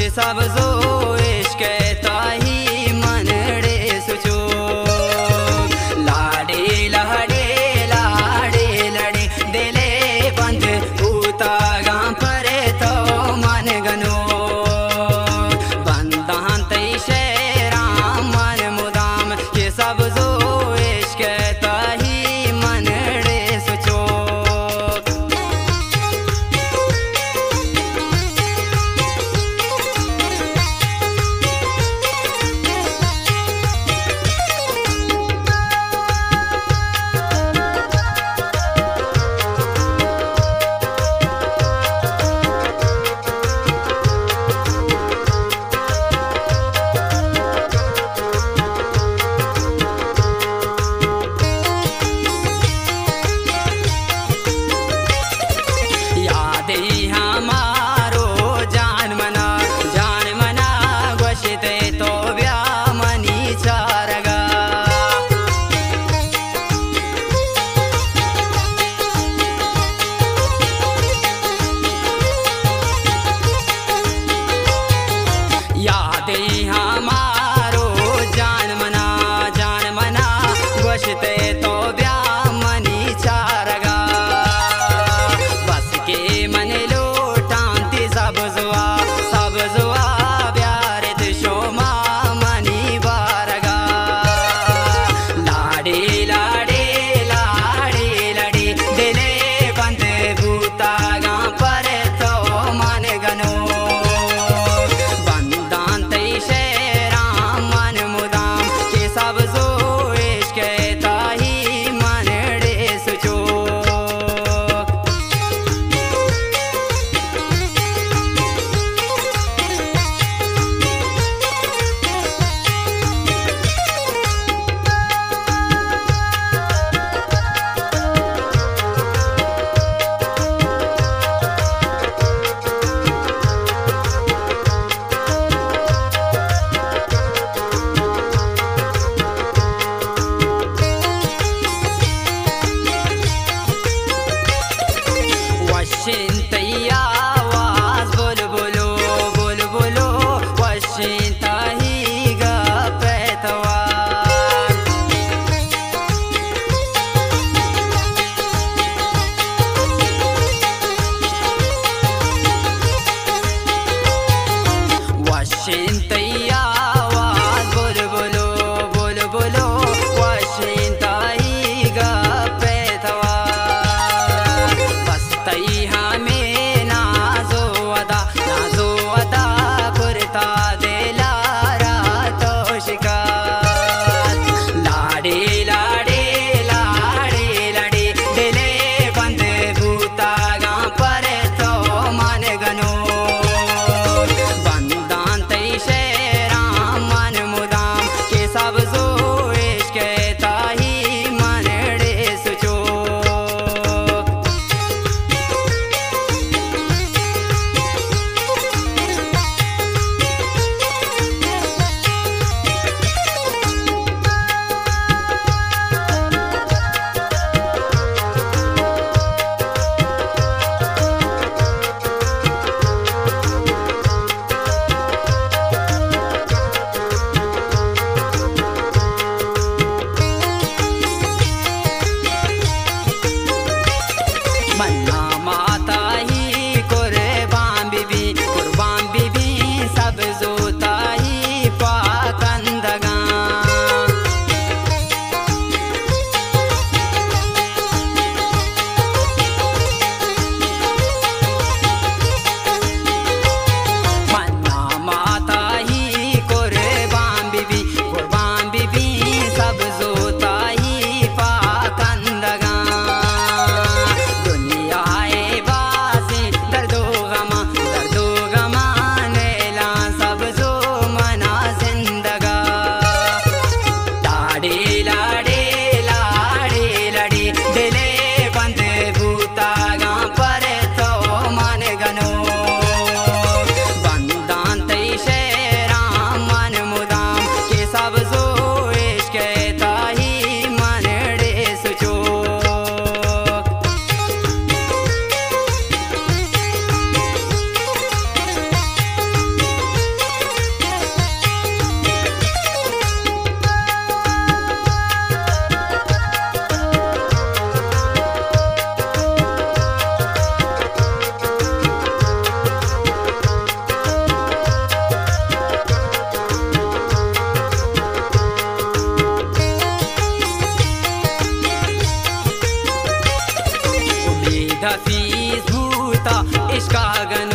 सब जो इश्क ताही मनड़े सुचो लाडे लाडे लाडे लड़े दिले बंद उता गां पर तो मन गनो बंदान तई शेरा मन मुदाम के सब जो इश्क ताही मनड़े सुचो हमारो जान मना वशते तो ब्या मनी चारगा बस के मन लोटांती सब जुआ प्यारे तुशो मनी बारगा लाडे लाडे लाडे लड़े दिले बंद भूता गां पर तो मन गनो सब जो इश्क ताही मनड़े सुचो वशिंतैया आवाज बोल बोलो वशिंता ही गपैतवा वशिंतैया आवाज बोल बोलो वशिंता ही गपैतवा बस तई हमें ना भूता इश्का गन